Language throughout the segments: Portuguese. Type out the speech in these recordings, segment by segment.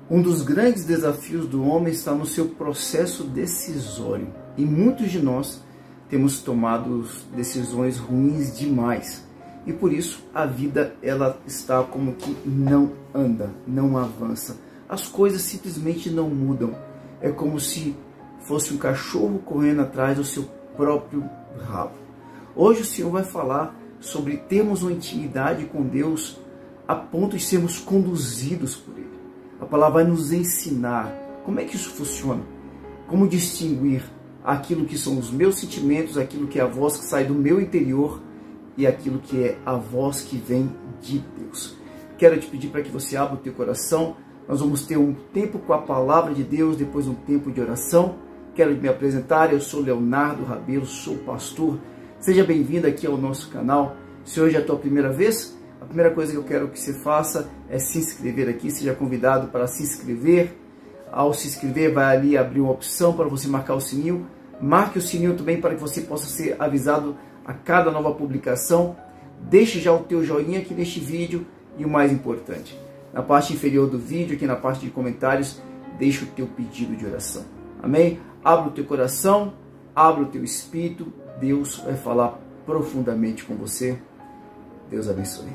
Um dos grandes desafios do homem está no seu processo decisório. E muitos de nós temos tomado decisões ruins demais. E por isso a vida ela está como que não anda, não avança. As coisas simplesmente não mudam. É como se fosse um cachorro correndo atrás do seu próprio rabo. Hoje o Senhor vai falar sobre termos uma intimidade com Deus a ponto de sermos conduzidos por Ele. A palavra vai nos ensinar como é que isso funciona, como distinguir aquilo que são os meus sentimentos, aquilo que é a voz que sai do meu interior e aquilo que é a voz que vem de Deus. Quero te pedir para que você abra o teu coração. Nós vamos ter um tempo com a palavra de Deus, depois um tempo de oração. Quero me apresentar, eu sou Leonardo Rabelo, sou pastor. Seja bem-vindo aqui ao nosso canal. Se hoje é a tua primeira vez, a primeira coisa que eu quero que você faça é se inscrever aqui, seja convidado para se inscrever. Ao se inscrever, vai ali abrir uma opção para você marcar o sininho. Marque o sininho também para que você possa ser avisado a cada nova publicação. Deixe já o teu joinha aqui neste vídeo e o mais importante, na parte inferior do vídeo, aqui na parte de comentários, deixe o teu pedido de oração. Amém? Abra o teu coração, abra o teu espírito, Deus vai falar profundamente com você. Deus abençoe.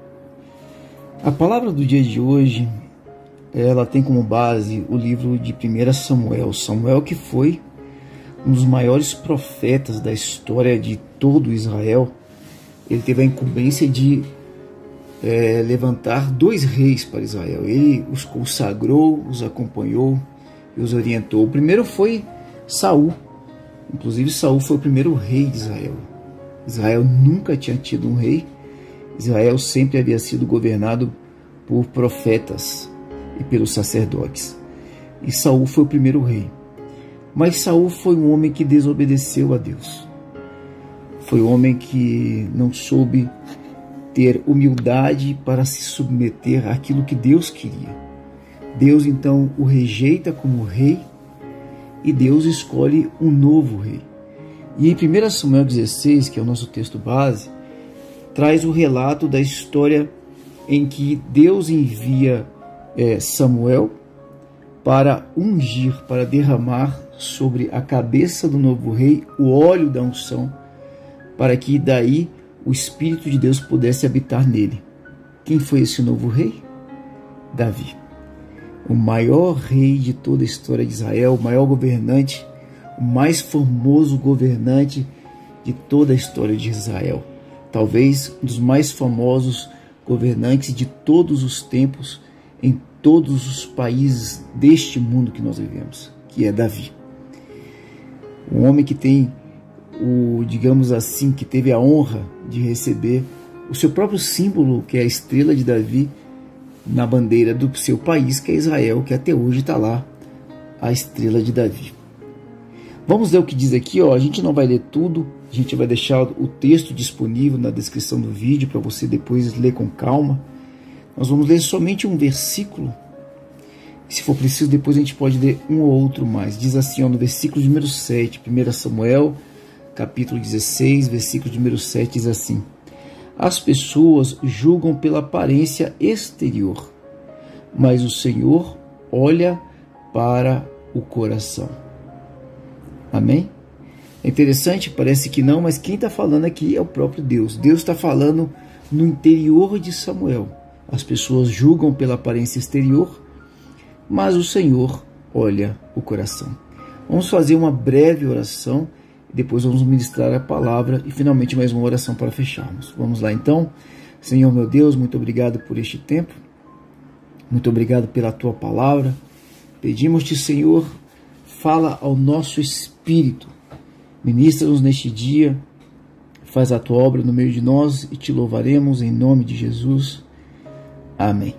A palavra do dia de hoje, ela tem como base o livro de 1 Samuel. Samuel, que foi um dos maiores profetas da história de todo Israel. Ele teve a incumbência de levantar 2 reis para Israel. Ele os consagrou, os acompanhou e os orientou. O primeiro foi Saul. Inclusive Saul foi o primeiro rei de Israel. Israel nunca tinha tido um rei. Israel sempre havia sido governado por profetas e pelos sacerdotes. E Saul foi o primeiro rei. Mas Saul foi um homem que desobedeceu a Deus. Foi um homem que não soube ter humildade para se submeter àquilo que Deus queria. Deus então o rejeita como rei e Deus escolhe um novo rei. E em 1 Samuel 16, que é o nosso texto base, traz o relato da história em que Deus envia Samuel para ungir, para derramar sobre a cabeça do novo rei o óleo da unção, para que daí o Espírito de Deus pudesse habitar nele. Quem foi esse novo rei? Davi. O maior rei de toda a história de Israel, o maior governante, o mais famoso governante de toda a história de Israel. Talvez um dos mais famosos governantes de todos os tempos, em todos os países deste mundo que nós vivemos, que é Davi. Um homem que tem digamos assim, que teve a honra de receber o seu próprio símbolo, que é a estrela de Davi, na bandeira do seu país, que é Israel, que até hoje está lá, a estrela de Davi. Vamos ler o que diz aqui, ó. A gente não vai ler tudo, a gente vai deixar o texto disponível na descrição do vídeo para você depois ler com calma. Nós vamos ler somente um versículo. Se for preciso, depois a gente pode ler um ou outro mais. Diz assim, ó, no versículo número 7, 1 Samuel, capítulo 16, versículo número 7, diz assim: as pessoas julgam pela aparência exterior, mas o Senhor olha para o coração. Amém? É interessante, parece que não, mas quem está falando aqui é o próprio Deus. Deus está falando no interior de Samuel. As pessoas julgam pela aparência exterior, mas o Senhor olha o coração. Vamos fazer uma breve oração, depois vamos ministrar a palavra e finalmente mais uma oração para fecharmos. Vamos lá então. Senhor meu Deus, muito obrigado por este tempo. Muito obrigado pela tua palavra. Pedimos-te, Senhor, fala ao nosso espírito. Ministra-nos neste dia. Faz a tua obra no meio de nós e te louvaremos em nome de Jesus. Amém.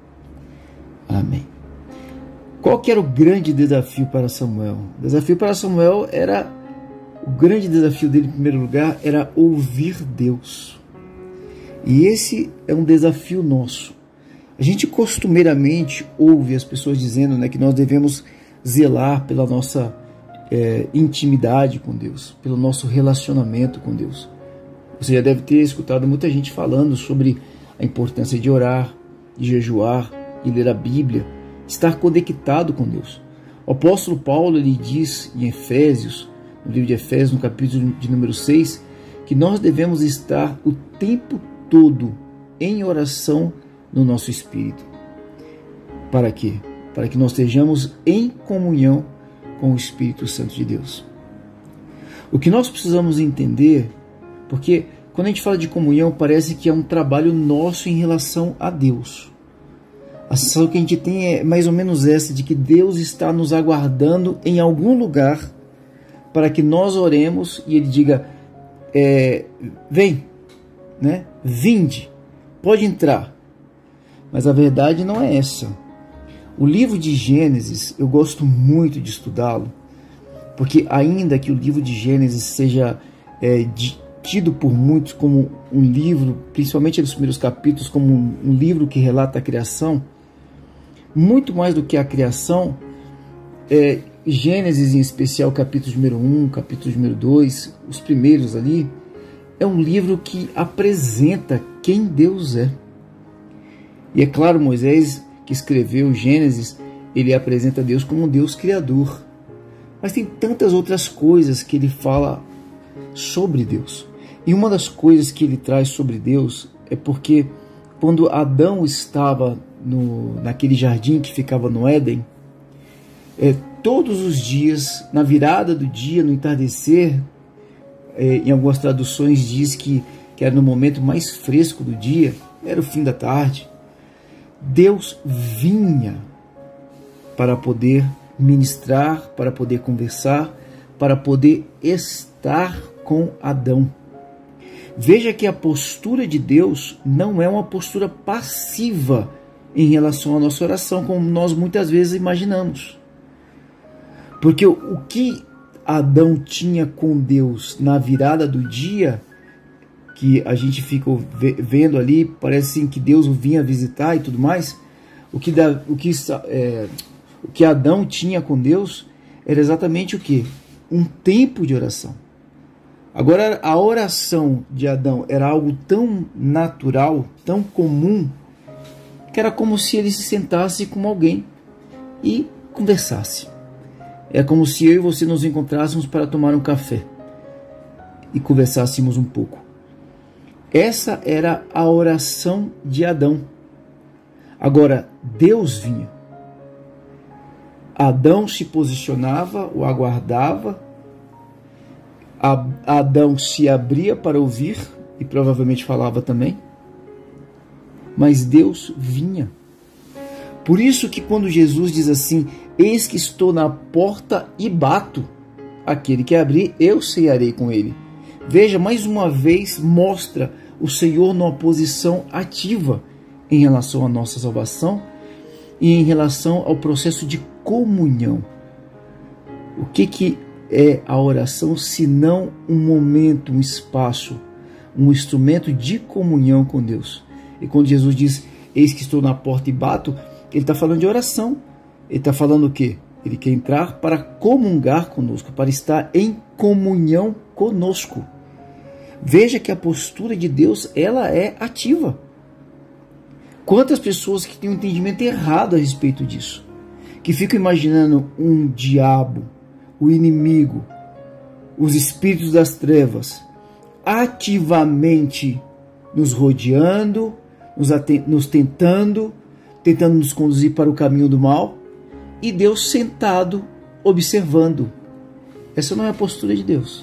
Amém. Qual que era o grande desafio para Samuel? O desafio para Samuel era... O grande desafio dele, em primeiro lugar, era ouvir Deus. E esse é um desafio nosso. A gente costumeiramente ouve as pessoas dizendo, né, que nós devemos zelar pela nossa intimidade com Deus, pelo nosso relacionamento com Deus. Você já deve ter escutado muita gente falando sobre a importância de orar, de jejuar, de ler a Bíblia, estar conectado com Deus. O apóstolo Paulo, ele diz em Efésios, no livro de Efésios, no capítulo de número 6, que nós devemos estar o tempo todo em oração no nosso espírito. Para quê? Para que nós estejamos em comunhão com o Espírito Santo de Deus. O que nós precisamos entender, porque quando a gente fala de comunhão, parece que é um trabalho nosso em relação a Deus. A sensação que a gente tem é mais ou menos essa, de que Deus está nos aguardando em algum lugar para que nós oremos e Ele diga, vem, né? Vinde, pode entrar. Mas a verdade não é essa. O livro de Gênesis, eu gosto muito de estudá-lo, porque ainda que o livro de Gênesis seja tido por muitos como um livro, principalmente nos primeiros capítulos, como um livro que relata a criação, muito mais do que a criação, Gênesis, em especial capítulo número 1, capítulo número 2, os primeiros ali, é um livro que apresenta quem Deus é. E é claro, Moisés, que escreveu Gênesis, ele apresenta Deus como um Deus criador. Mas tem tantas outras coisas que ele fala sobre Deus. E uma das coisas que ele traz sobre Deus é porque quando Adão estava naquele jardim que ficava no Éden, todos os dias, na virada do dia, no entardecer, em algumas traduções diz que era no momento mais fresco do dia, era o fim da tarde, Deus vinha para poder ministrar, para poder conversar, para poder estar com Adão. Veja que a postura de Deus não é uma postura passiva em relação à nossa oração, como nós muitas vezes imaginamos. Porque o que Adão tinha com Deus na virada do dia, que a gente fica vendo ali, parece assim que Deus o vinha visitar e tudo mais, o que Adão tinha com Deus era exatamente o quê? Um tempo de oração. Agora, a oração de Adão era algo tão natural, tão comum, que era como se ele se sentasse com alguém e conversasse. É como se eu e você nos encontrássemos para tomar um café e conversássemos um pouco. Essa era a oração de Adão. Agora, Deus vinha. Adão se posicionava, o aguardava. Adão se abria para ouvir e provavelmente falava também. Mas Deus vinha. Por isso que quando Jesus diz assim, eis que estou na porta e bato, aquele que abrir, eu cearei com ele. Veja, mais uma vez mostra o Senhor numa posição ativa em relação à nossa salvação e em relação ao processo de comunhão. O que é a oração senão um momento, um espaço, um instrumento de comunhão com Deus? E quando Jesus diz, eis que estou na porta e bato, ele está falando de oração. Ele está falando o quê? Ele quer entrar para comungar conosco, para estar em comunhão conosco. Veja que a postura de Deus, ela é ativa. Quantas pessoas que têm um entendimento errado a respeito disso, que ficam imaginando um diabo, o inimigo, os espíritos das trevas, ativamente nos rodeando, nos tentando nos conduzir para o caminho do mal, e Deus sentado, observando. Essa não é a postura de Deus.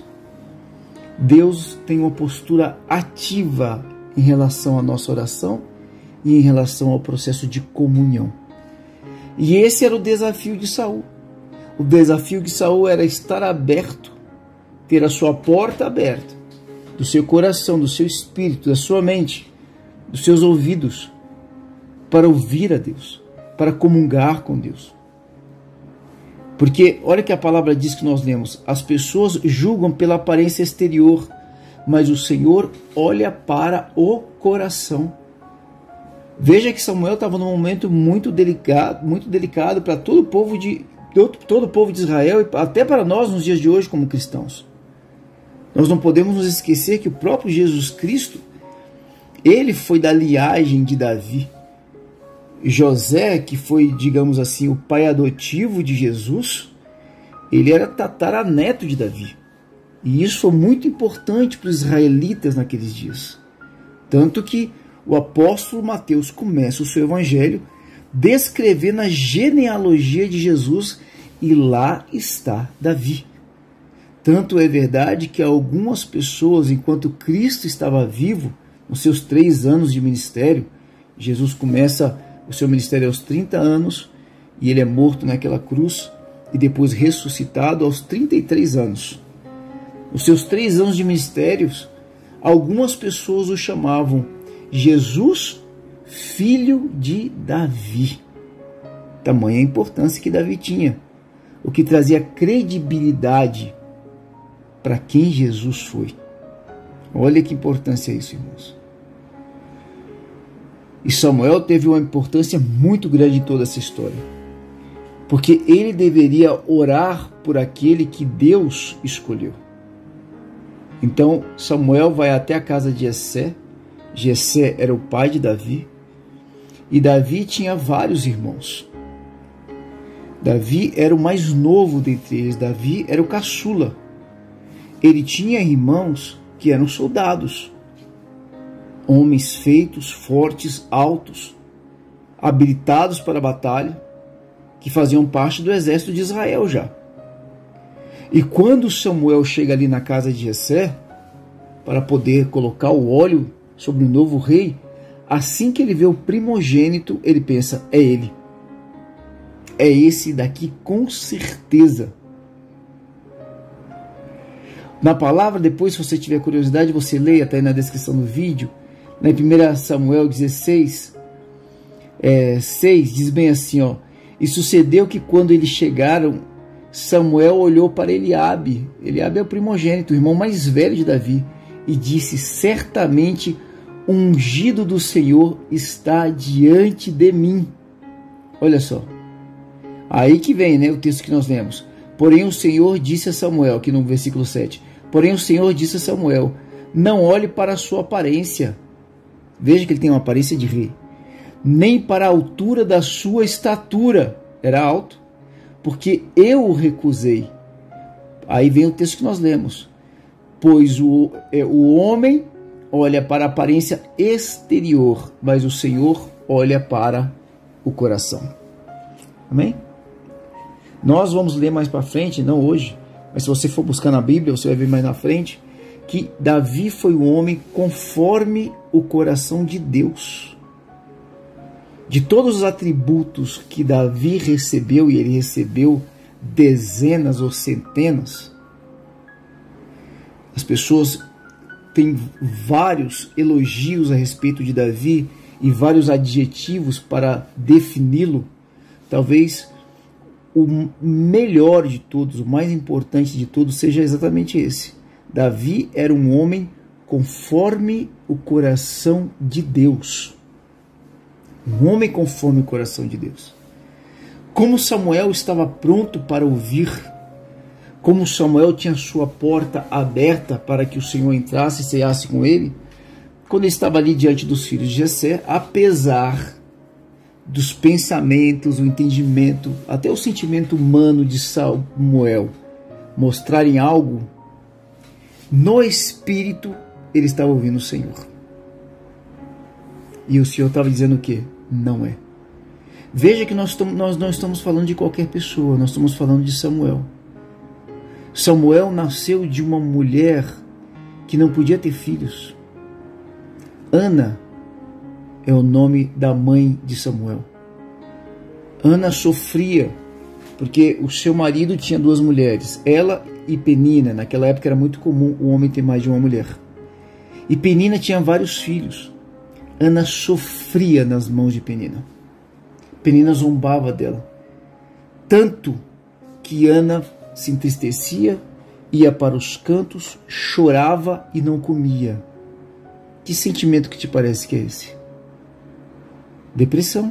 Deus tem uma postura ativa em relação à nossa oração e em relação ao processo de comunhão. E esse era o desafio de Saul. O desafio de Saul era estar aberto, ter a sua porta aberta, do seu coração, do seu espírito, da sua mente, dos seus ouvidos, para ouvir a Deus, para comungar com Deus. Porque olha que a palavra diz que nós lemos, as pessoas julgam pela aparência exterior, mas o Senhor olha para o coração. Veja que Samuel estava num momento muito delicado para todo o povo de Israel e até para nós nos dias de hoje como cristãos. Nós não podemos nos esquecer que o próprio Jesus Cristo, ele foi da linhagem de Davi. José, que foi, digamos assim, o pai adotivo de Jesus, ele era tataraneto de Davi. E isso foi muito importante para os israelitas naqueles dias. Tanto que o apóstolo Mateus começa o seu evangelho descrevendo a genealogia de Jesus, e lá está Davi. Tanto é verdade que algumas pessoas, enquanto Cristo estava vivo, nos seus 3 anos de ministério, Jesus começa o seu ministério aos 30 anos, e ele é morto naquela cruz, e depois ressuscitado aos 33 anos. Nos seus 3 anos de ministérios, algumas pessoas o chamavam Jesus, filho de Davi. Tamanha a importância que Davi tinha, o que trazia credibilidade para quem Jesus foi. Olha que importância é isso, irmãos. E Samuel teve uma importância muito grande em toda essa história, porque ele deveria orar por aquele que Deus escolheu. Então Samuel vai até a casa de Jessé. Jessé era o pai de Davi, e Davi tinha vários irmãos. Davi era o mais novo dentre eles, Davi era o caçula. Ele tinha irmãos que eram soldados, homens feitos, fortes, altos, habilitados para a batalha, que faziam parte do exército de Israel já. E quando Samuel chega ali na casa de Jessé, para poder colocar o óleo sobre o novo rei, assim que ele vê o primogênito, ele pensa, é ele. É esse daqui com certeza. Na palavra, depois, se você tiver curiosidade, você leia, está aí na descrição do vídeo, na 1 Samuel 16, 6, diz bem assim, ó, e sucedeu que quando eles chegaram, Samuel olhou para Eliabe. Eliabe é o primogênito, o irmão mais velho de Davi, e disse, certamente o ungido do Senhor está diante de mim. Olha só, aí que vem, né, o texto que nós lemos. Porém o Senhor disse a Samuel, aqui no versículo 7, porém o Senhor disse a Samuel, não olhe para a sua aparência, veja que ele tem uma aparência de rei, nem para a altura da sua estatura, era alto, porque eu o recusei. Aí vem o texto que nós lemos, pois o homem olha para a aparência exterior, mas o Senhor olha para o coração. Amém? Nós vamos ler mais para frente, não hoje, mas se você for buscar na Bíblia, você vai ver mais na frente, que Davi foi um homem conforme o coração de Deus. De todos os atributos que Davi recebeu, e ele recebeu dezenas ou centenas, as pessoas têm vários elogios a respeito de Davi e vários adjetivos para defini-lo. Talvez o melhor de todos, o mais importante de todos, seja exatamente esse. Davi era um homem conforme o coração de Deus. Um homem conforme o coração de Deus. Como Samuel estava pronto para ouvir, como Samuel tinha sua porta aberta para que o Senhor entrasse e ceasse com ele, quando ele estava ali diante dos filhos de Jessé, apesar dos pensamentos, o entendimento, até o sentimento humano de Samuel mostrarem algo, no espírito ele estava ouvindo o Senhor. E o Senhor estava dizendo o quê? Não é. Veja que nós não estamos falando de qualquer pessoa, nós estamos falando de Samuel. Samuel nasceu de uma mulher que não podia ter filhos. Ana é o nome da mãe de Samuel. Ana sofria porque o seu marido tinha 2 mulheres, ela e Penina. Naquela época era muito comum o homem ter mais de uma mulher. E Penina tinha vários filhos. Ana sofria nas mãos de Penina. Penina zombava dela. Tanto que Ana se entristecia, ia para os cantos, chorava e não comia. Que sentimento que te parece que é esse? Depressão.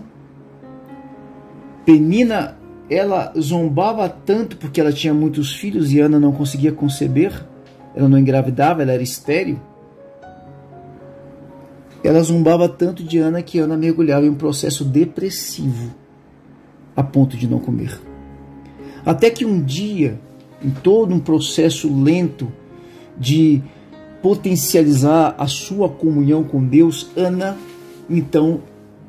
Penina, ela zombava tanto porque ela tinha muitos filhos e Ana não conseguia conceber, ela não engravidava, ela era estéril. Ela zombava tanto de Ana que Ana mergulhava em um processo depressivo, a ponto de não comer. Até que um dia, em todo um processo lento de potencializar a sua comunhão com Deus, Ana, então,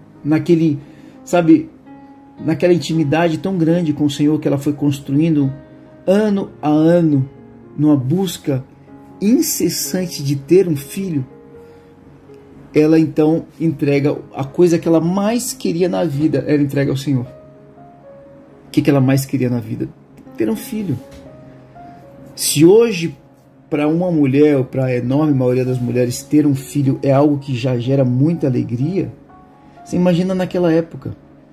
naquela intimidade tão grande com o Senhor que ela foi construindo ano a ano, numa busca incessante de ter um filho, ela então entrega a coisa que ela mais queria na vida, ela entrega ao Senhor. O que ela mais queria na vida? Ter um filho. Se hoje, para uma mulher, ou para a enorme maioria das mulheres, ter um filho é algo que já gera muita alegria, você imagina naquela época,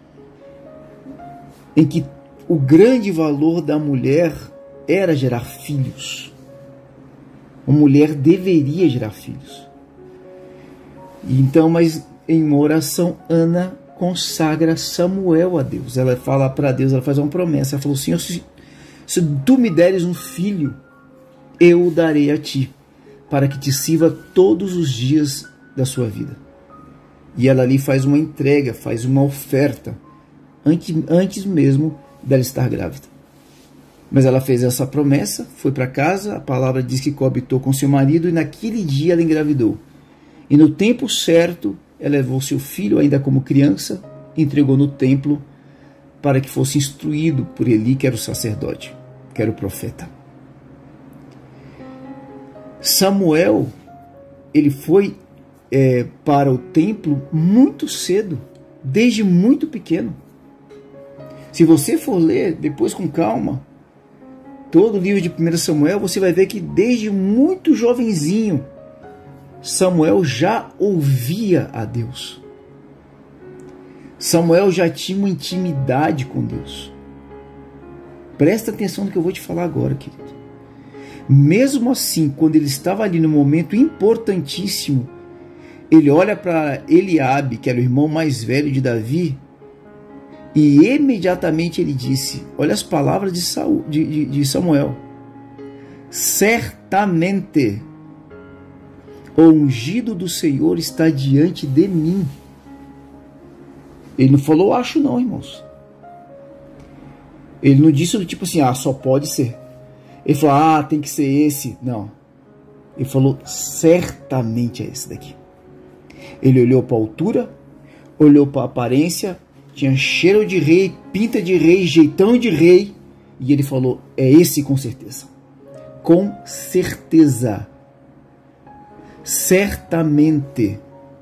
em que o grande valor da mulher era gerar filhos. Uma mulher deveria gerar filhos. Então, mas em uma oração, Ana consagra Samuel a Deus. Ela fala para Deus, ela faz uma promessa. Ela falou: Senhor, se tu me deres um filho, eu o darei a ti, para que te sirva todos os dias da sua vida. E ela ali faz uma entrega, faz uma oferta, antes mesmo dela estar grávida. Mas ela fez essa promessa, foi para casa, a palavra diz que coabitou com seu marido, e naquele dia ela engravidou. E no tempo certo, ela levou seu filho, ainda como criança, e entregou no templo para que fosse instruído por Eli, que era o sacerdote, que era o profeta. Samuel, ele foi para o templo muito cedo, desde muito pequeno. Se você for ler depois com calma todo o livro de 1 Samuel, você vai ver que desde muito jovenzinho Samuel já ouvia a Deus. Samuel já tinha uma intimidade com Deus. Presta atenção no que eu vou te falar agora, querido. Mesmo assim, quando ele estava ali no momento importantíssimo, ele olha para Eliabe, que era o irmão mais velho de Davi, e imediatamente ele disse, olha as palavras de Samuel: certamente o ungido do Senhor está diante de mim. Ele não falou acho não, irmãos. Ele não disse do tipo assim, só pode ser. Ele falou, tem que ser esse. Não. Ele falou, certamente é esse daqui. Ele olhou para a altura, olhou para a aparência, tinha cheiro de rei, pinta de rei, jeitão de rei, e ele falou, é esse com certeza. Com certeza. Certamente.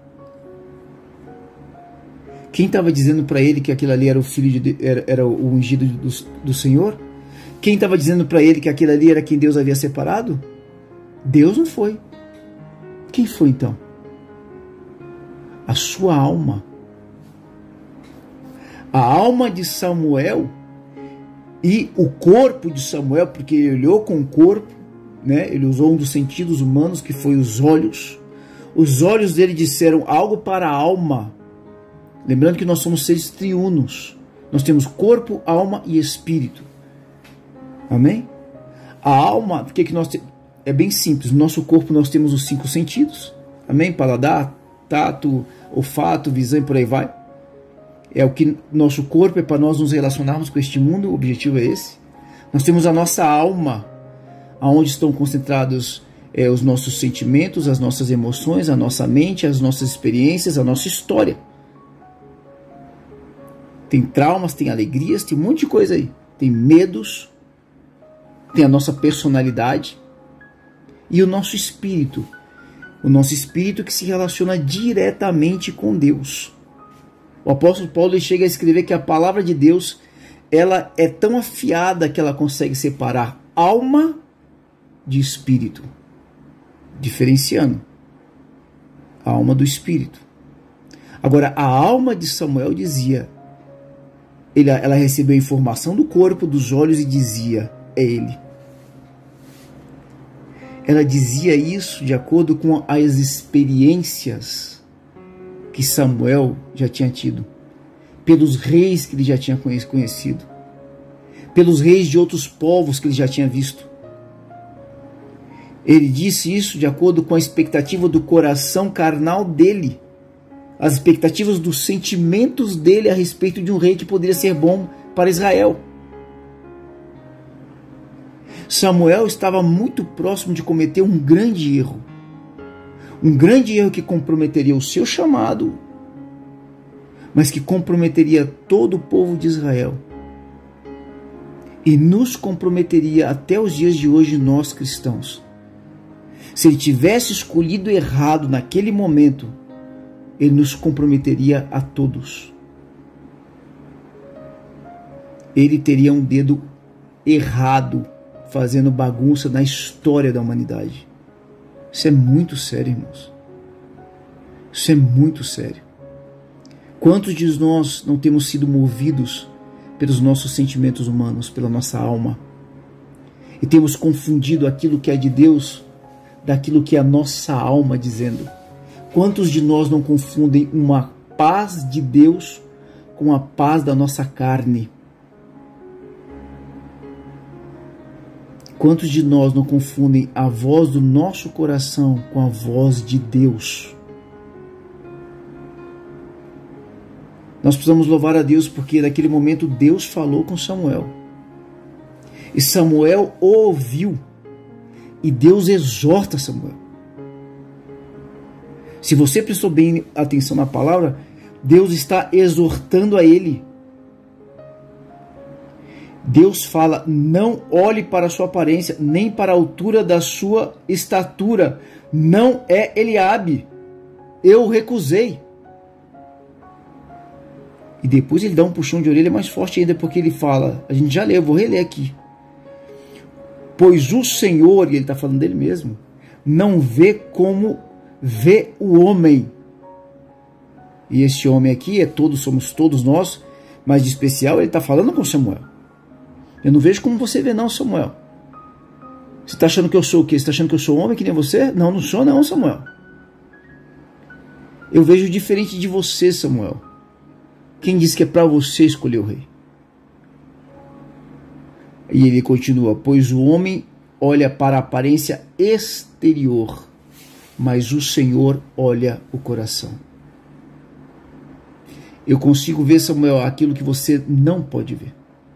Quem estava dizendo para ele que aquilo ali era o filho era o ungido do Senhor? Quem estava dizendo para ele que aquilo ali era quem Deus havia separado? Deus não foi. Quem foi então? A sua alma. A alma de Samuel e o corpo de Samuel, porque ele olhou com o corpo, né? Ele usou um dos sentidos humanos, que foi os olhos. Os olhos dele disseram algo para a alma. Lembrando que nós somos seres triunos. Nós temos corpo, alma e espírito. Amém? A alma, porque que nós é bem simples. No nosso corpo nós temos os 5 sentidos. Amém? Paladar, tato, olfato, visão e por aí vai. É o que nosso corpo é para nós nos relacionarmos com este mundo. O objetivo é esse. Nós temos a nossa alma, aonde estão concentrados os nossos sentimentos, as nossas emoções, a nossa mente, as nossas experiências, a nossa história. Tem traumas, tem alegrias, tem um monte de coisa aí. Tem medos, tem a nossa personalidade e o nosso espírito. O nosso espírito que se relaciona diretamente com Deus. O apóstolo Paulo chega a escrever que a palavra de Deus, ela é tão afiada que ela consegue separar alma de espírito, diferenciando a alma do espírito. Agora, a alma de Samuel dizia, ela recebeu a informação do corpo, dos olhos e dizia, é ele. Ela dizia isso de acordo com as experiências que Samuel já tinha tido, pelos reis que ele já tinha conhecido, pelos reis de outros povos que ele já tinha visto. Ele disse isso de acordo com a expectativa do coração carnal dele, as expectativas dos sentimentos dele a respeito de um rei que poderia ser bom para Israel. Samuel estava muito próximo de cometer um grande erro. Um grande erro que comprometeria o seu chamado, mas que comprometeria todo o povo de Israel. E nos comprometeria até os dias de hoje, nós cristãos. Se ele tivesse escolhido errado naquele momento, ele nos comprometeria a todos. Ele teria um dedo errado, fazendo bagunça na história da humanidade. Isso é muito sério, irmãos. Isso é muito sério. Quantos de nós não temos sido movidos pelos nossos sentimentos humanos, pela nossa alma, e temos confundido aquilo que é de Deus daquilo que é a nossa alma dizendo? Quantos de nós não confundem uma paz de Deus com a paz da nossa carne? Quantos de nós não confundem a voz do nosso coração com a voz de Deus? Nós precisamos louvar a Deus porque naquele momento Deus falou com Samuel. E Samuel ouviu. E Deus exorta Samuel. Se você prestou bem atenção na palavra, Deus está exortando a ele. Deus fala: não olhe para a sua aparência, nem para a altura da sua estatura. Não é Eliabe. Eu o recusei. E depois ele dá um puxão de orelha mais forte ainda, porque ele fala, a gente já leu, eu vou reler aqui. Pois o Senhor, e ele está falando dele mesmo, não vê como vê o homem. E esse homem aqui somos todos nós, mas de especial ele está falando com Samuel. Eu não vejo como você vê não, Samuel. Você está achando que eu sou o quê? Você está achando que eu sou homem que nem você? Não, não sou não, Samuel. Eu vejo diferente de você, Samuel. Quem disse que é para você escolher o rei? E ele continua: pois o homem olha para a aparência exterior, mas o Senhor olha o coração. Eu consigo ver, Samuel, aquilo que você não pode ver.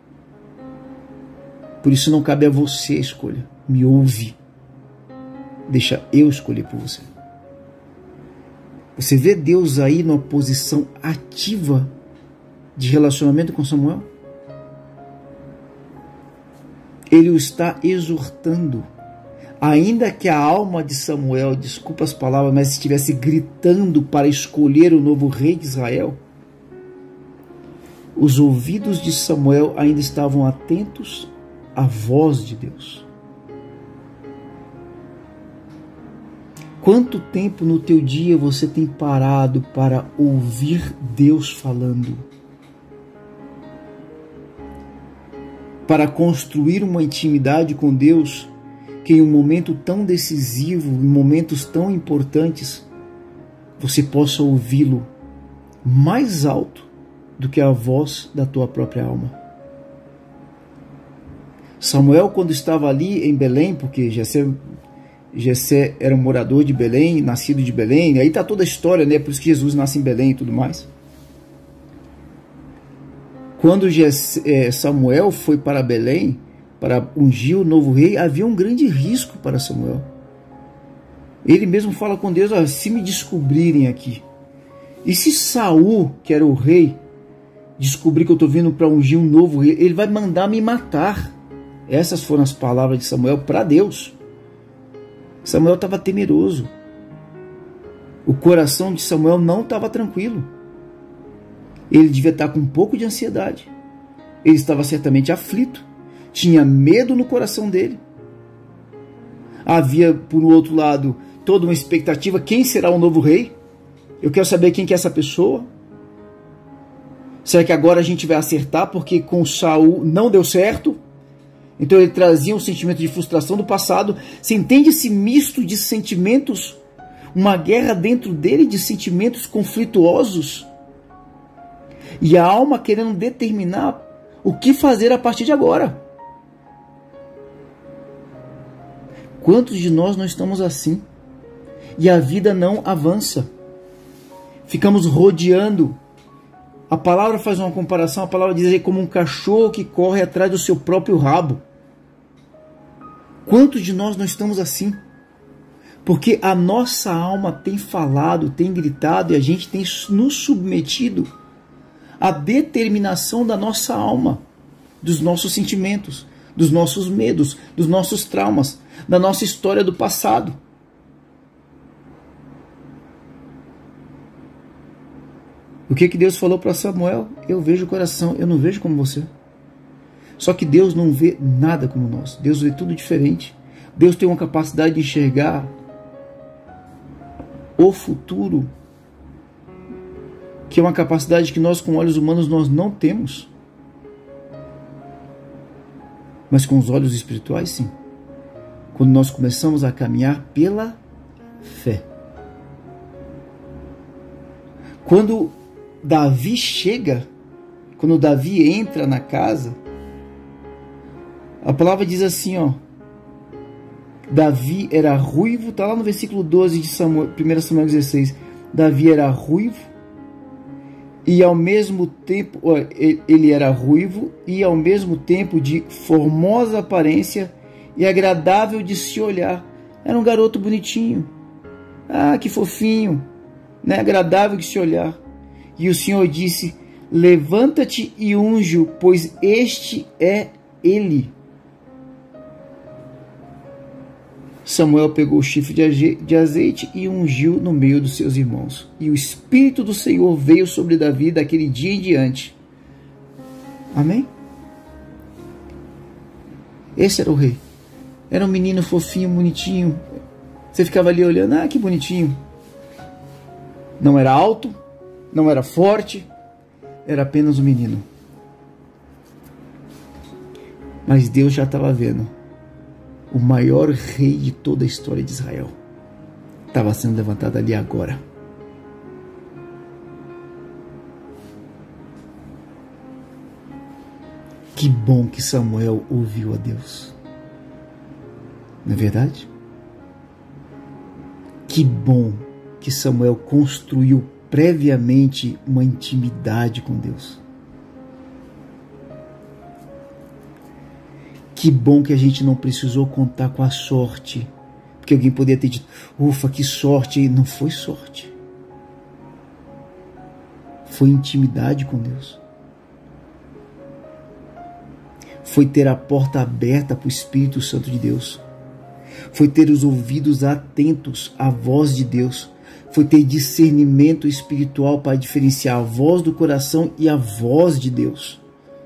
Por isso não cabe a você a escolha. Me ouve. Deixa eu escolher por você. Você vê Deus aí numa posição ativa de relacionamento com Samuel? Ele o está exortando. Ainda que a alma de Samuel, desculpa as palavras, mas estivesse gritando para escolher o novo rei de Israel, os ouvidos de Samuel ainda estavam atentos à voz de Deus. Quanto tempo no teu dia você tem parado para ouvir Deus falando? Para construir uma intimidade com Deus que em um momento tão decisivo, em momentos tão importantes, você possa ouvi-lo mais alto do que a voz da tua própria alma. Samuel, quando estava ali em Belém, porque Jessé era um morador de Belém, nascido de Belém, aí está toda a história, né? Por isso que Jesus nasce em Belém e tudo mais. Quando Samuel foi para Belém para ungir o novo rei, havia um grande risco para Samuel. Ele mesmo fala com Deus: se me descobrirem aqui, e se Saul, que era o rei, descobrir que eu estou vindo para ungir um novo rei, ele vai mandar me matar. Essas foram as palavras de Samuel para Deus. Samuel estava temeroso. O coração de Samuel não estava tranquilo. Ele devia estar com um pouco de ansiedade. Ele estava certamente aflito. Tinha medo no coração dele. Havia, por outro lado, toda uma expectativa: quem será o novo rei? Eu quero saber quem que é essa pessoa. Será que agora a gente vai acertar porque com Saul não deu certo? Então ele trazia um sentimento de frustração do passado. Você entende esse misto de sentimentos? Uma guerra dentro dele de sentimentos conflituosos. E a alma querendo determinar o que fazer a partir de agora. Quantos de nós não estamos assim? E a vida não avança. ficamos rodeando. A palavra faz uma comparação, a palavra diz aí como um cachorro que corre atrás do seu próprio rabo. Quantos de nós não estamos assim? Porque a nossa alma tem falado, tem gritado e a gente tem nos submetido à determinação da nossa alma, dos nossos sentimentos, dos nossos medos, dos nossos traumas, da nossa história do passado. O que Deus falou para Samuel? Eu vejo o coração, eu não vejo como você. Só que Deus não vê nada como nós. Deus vê tudo diferente. Deus tem uma capacidade de enxergar o futuro, que é uma capacidade que nós com olhos humanos nós não temos. Mas com os olhos espirituais, sim. Quando nós começamos a caminhar pela fé. Quando Davi chega, quando Davi entra na casa, a palavra diz assim, ó, Davi era ruivo, está lá no versículo 12 de 1 Samuel 16, Davi era ruivo, e ao mesmo tempo, ele era ruivo, e ao mesmo tempo de formosa aparência e agradável de se olhar. Era um garoto bonitinho, que fofinho, né? Agradável de se olhar. E o Senhor disse, levanta-te e unge-o, pois este é ele. Samuel pegou o chifre de azeite e ungiu no meio dos seus irmãos. E o Espírito do Senhor veio sobre Davi daquele dia em diante. Amém? Esse era o rei. Era um menino fofinho, bonitinho. Você ficava ali olhando, que bonitinho. Não era alto, não era forte, era apenas um menino. Mas Deus já estava vendo. O maior rei de toda a história de Israel estava sendo levantado ali agora. Que bom que Samuel ouviu a Deus. Não é verdade? Que bom que Samuel construiu previamente uma intimidade com Deus. Que bom que a gente não precisou contar com a sorte. Porque alguém poderia ter dito, ufa, que sorte. E não foi sorte. Foi intimidade com Deus. Foi ter a porta aberta para o Espírito Santo de Deus. Foi ter os ouvidos atentos à voz de Deus. Foi ter discernimento espiritual para diferenciar a voz do coração e a voz de Deus.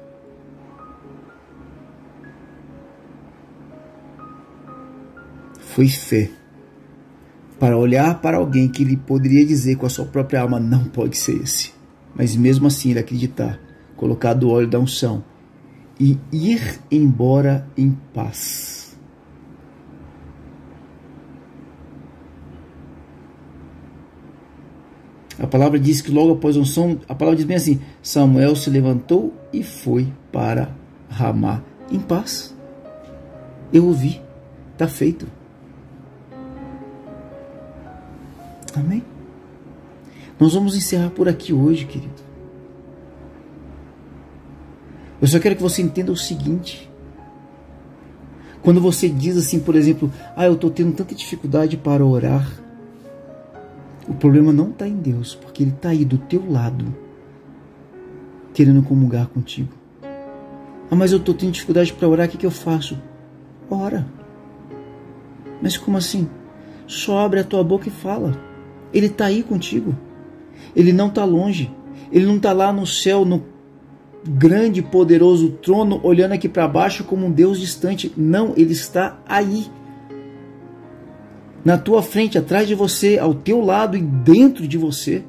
Foi fé para olhar para alguém que ele poderia dizer com a sua própria alma, não pode ser esse. Mas mesmo assim ele acreditar, colocar do óleo da unção e ir embora em paz. A palavra diz que logo após a unção, a palavra diz bem assim, Samuel se levantou e foi para Ramá em paz. Eu ouvi, está feito. Amém? Nós vamos encerrar por aqui hoje, querido. Eu só quero que você entenda o seguinte. Quando você diz assim, por exemplo, eu estou tendo tanta dificuldade para orar, o problema não está em Deus, porque Ele está aí do teu lado, querendo comungar contigo. Mas eu estou tendo dificuldade para orar, o que eu faço? Ora. Mas como assim? Só abre a tua boca e fala. Ele está aí contigo. Ele não está longe. Ele não está lá no céu, no grande e poderoso trono, olhando aqui para baixo como um Deus distante. Não, Ele está aí. Na tua frente, atrás de você, ao teu lado e dentro de você.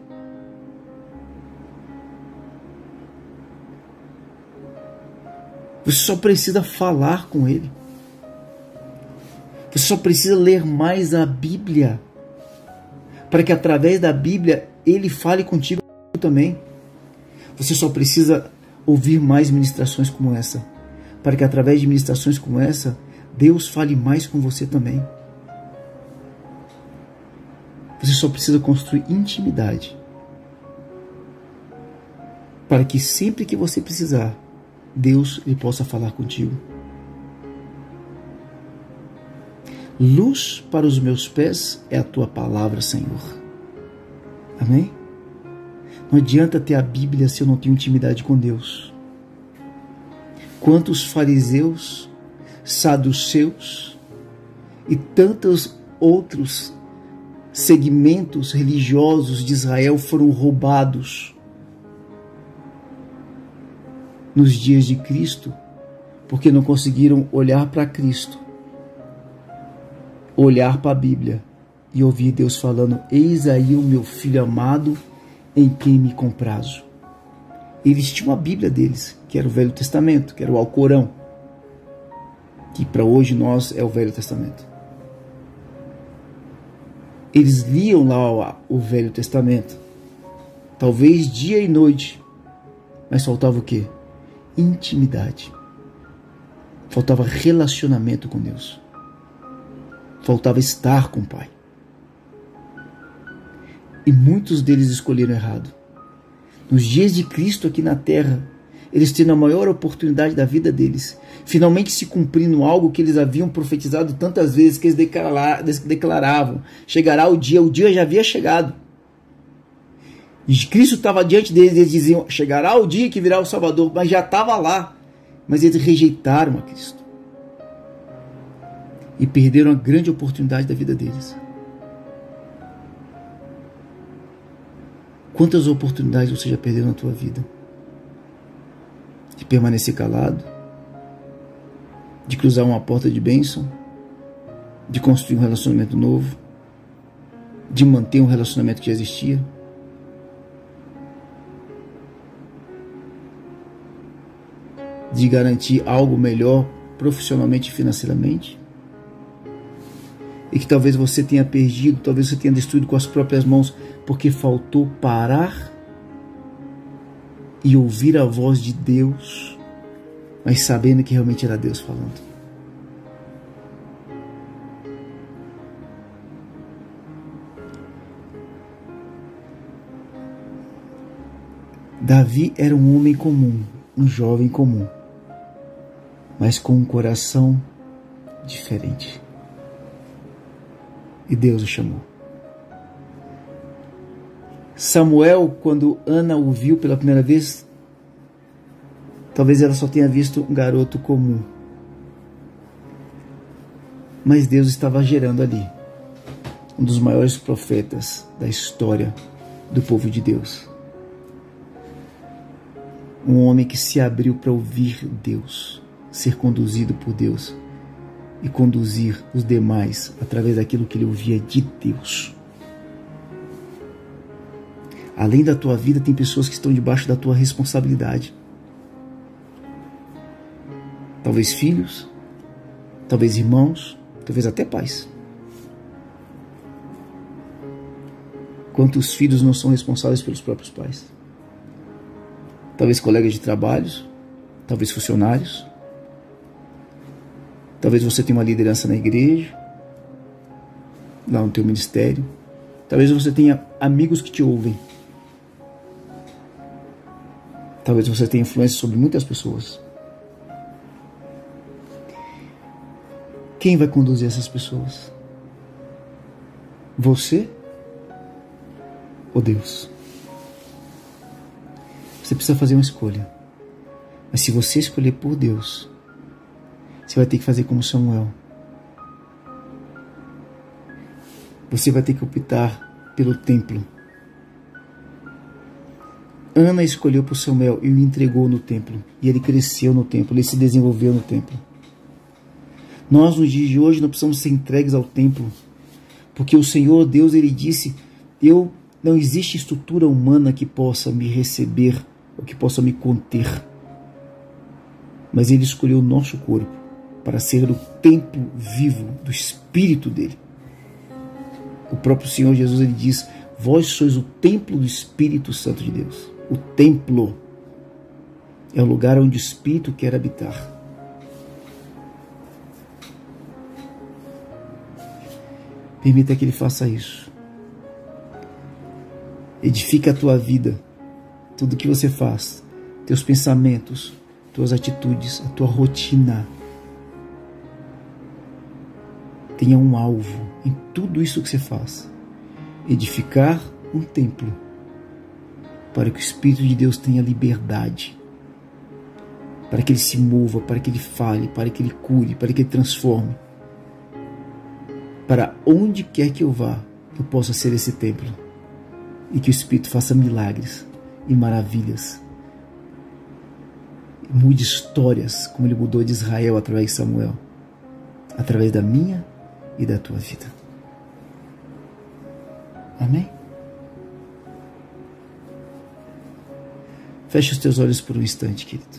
Você só precisa falar com Ele. Você só precisa ler mais a Bíblia, para que através da Bíblia Ele fale contigo também. Você só precisa ouvir mais ministrações como essa, para que através de ministrações como essa, Deus fale mais com você também. Você só precisa construir intimidade para que sempre que você precisar, Deus ele possa falar contigo. Luz para os meus pés é a tua palavra, Senhor. Amém? Não adianta ter a Bíblia se eu não tenho intimidade com Deus. Quantos fariseus, saduceus e tantos outros segmentos religiosos de Israel foram roubados nos dias de Cristo, porque não conseguiram olhar para Cristo, olhar para a Bíblia e ouvir Deus falando: eis aí o meu filho amado em quem me comprazo. Eles tinham a Bíblia deles, que era o Velho Testamento, que era o Alcorão, que para hoje nós é o Velho Testamento. Eles liam lá o Velho Testamento, talvez dia e noite, mas faltava o quê? Intimidade. Faltava relacionamento com Deus. Faltava estar com o Pai. E muitos deles escolheram errado. Nos dias de Cristo aqui na terra, eles tendo a maior oportunidade da vida deles, finalmente se cumprindo algo que eles haviam profetizado tantas vezes, que eles declaravam: chegará o dia já havia chegado. E Cristo estava diante deles, eles diziam: chegará o dia que virá o Salvador, mas já estava lá. Mas eles rejeitaram a Cristo. E perderam a grande oportunidade da vida deles. Quantas oportunidades você já perdeu na tua vida? De permanecer calado, de cruzar uma porta de bênção, de construir um relacionamento novo, de manter um relacionamento que já existia. De garantir algo melhor profissionalmente e financeiramente. E que talvez você tenha perdido, talvez você tenha destruído com as próprias mãos, porque faltou parar e ouvir a voz de Deus, mas sabendo que realmente era Deus falando. Davi era um homem comum, um jovem comum, mas com um coração diferente. E Deus o chamou. Samuel, quando Ana o viu pela primeira vez, talvez ela só tenha visto um garoto comum. Mas Deus estava gerando ali um dos maiores profetas da história do povo de Deus. Um homem que se abriu para ouvir Deus, ser conduzido por Deus e conduzir os demais através daquilo que ele ouvia de Deus. Além da tua vida, tem pessoas que estão debaixo da tua responsabilidade. Talvez filhos, talvez irmãos, talvez até pais. Quantos filhos não são responsáveis pelos próprios pais? Talvez colegas de trabalhos, talvez funcionários. Talvez você tenha uma liderança na igreja, lá no teu ministério. Talvez você tenha amigos que te ouvem. Talvez você tenha influência sobre muitas pessoas. Quem vai conduzir essas pessoas? Você ou Deus? Você precisa fazer uma escolha. Mas se você escolher por Deus, você vai ter que fazer como Samuel. Você vai ter que optar pelo templo. Ana escolheu por Samuel e o entregou no templo. E ele cresceu no templo, ele se desenvolveu no templo. Nós, nos dias de hoje, não precisamos ser entregues ao templo. Porque o Senhor Deus, ele disse: não existe estrutura humana que possa me receber, ou que possa me conter. Mas ele escolheu o nosso corpo para ser o templo vivo do Espírito dele. O próprio Senhor Jesus, ele diz: vós sois o templo do Espírito Santo de Deus. O templo é o lugar onde o Espírito quer habitar. Permita que ele faça isso. Edifique a tua vida. Tudo que você faz teus pensamentos, tuas atitudes, a tua rotina tenha um alvo em tudo isso que você faz. Edificar um templo para que o Espírito de Deus tenha liberdade, para que ele se mova, para que ele fale, para que ele cure, para que ele transforme. Para onde quer que eu vá, eu possa ser esse templo e que o Espírito faça milagres e maravilhas. Mude histórias como ele mudou de Israel através de Samuel, através da minha e da tua vida. Amém? Feche os teus olhos por um instante, querido.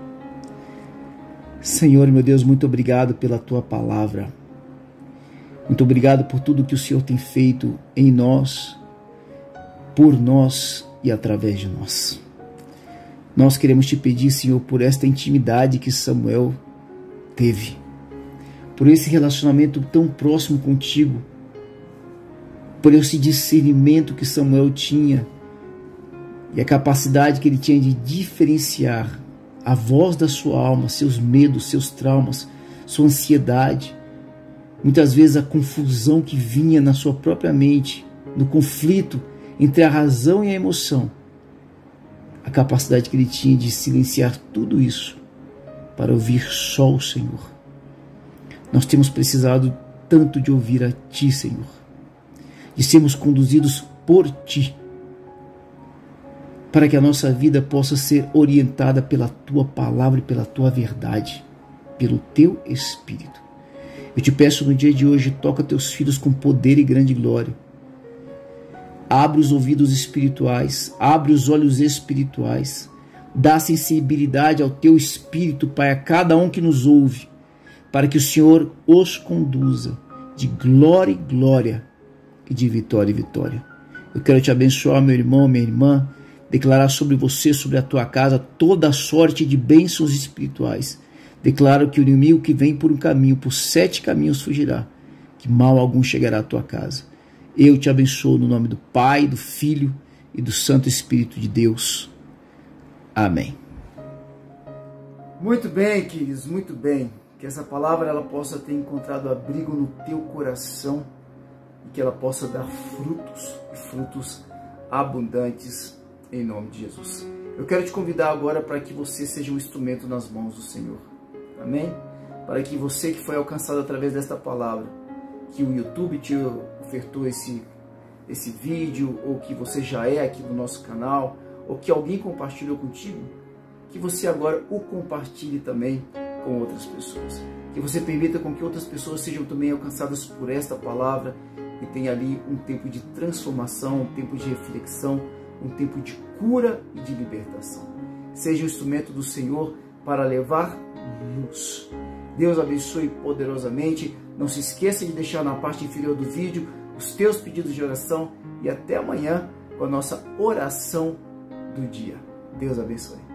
Senhor, meu Deus, muito obrigado pela tua palavra. Muito obrigado por tudo que o Senhor tem feito em nós, por nós e através de nós. Nós queremos te pedir, Senhor, por esta intimidade que Samuel teve, por esse relacionamento tão próximo contigo, por esse discernimento que Samuel tinha e a capacidade que ele tinha de diferenciar a voz da sua alma, seus medos, seus traumas, sua ansiedade, muitas vezes a confusão que vinha na sua própria mente, no conflito entre a razão e a emoção, a capacidade que ele tinha de silenciar tudo isso para ouvir só o Senhor. Nós temos precisado tanto de ouvir a Ti, Senhor, de sermos conduzidos por Ti, para que a nossa vida possa ser orientada pela Tua palavra e pela Tua verdade, pelo Teu Espírito. Eu te peço no dia de hoje, toca Teus filhos com poder e grande glória. Abre os ouvidos espirituais, abre os olhos espirituais, dá sensibilidade ao Teu Espírito, Pai, a cada um que nos ouve, para que o Senhor os conduza de glória em glória e de vitória em vitória. Eu quero te abençoar, meu irmão, minha irmã, declarar sobre você, sobre a tua casa, toda a sorte de bênçãos espirituais. Declaro que o inimigo que vem por um caminho, por 7 caminhos fugirá, que mal algum chegará à tua casa. Eu te abençoo no nome do Pai, do Filho e do Santo Espírito de Deus. Amém. Muito bem, queridos, muito bem. Que essa palavra ela possa ter encontrado abrigo no teu coração e que ela possa dar frutos, e frutos abundantes em nome de Jesus. Eu quero te convidar agora para que você seja um instrumento nas mãos do Senhor. Amém? Para que você que foi alcançado através desta palavra, que o YouTube te ofertou esse vídeo, ou que você já é aqui no nosso canal, ou que alguém compartilhou contigo, que você agora o compartilhe também com outras pessoas. Que você permita com que outras pessoas sejam também alcançadas por esta palavra e tenha ali um tempo de transformação, um tempo de reflexão, um tempo de cura e de libertação. Seja um instrumento do Senhor para levar luz. Deus abençoe poderosamente. Não se esqueça de deixar na parte inferior do vídeo os teus pedidos de oração e até amanhã com a nossa oração do dia. Deus abençoe.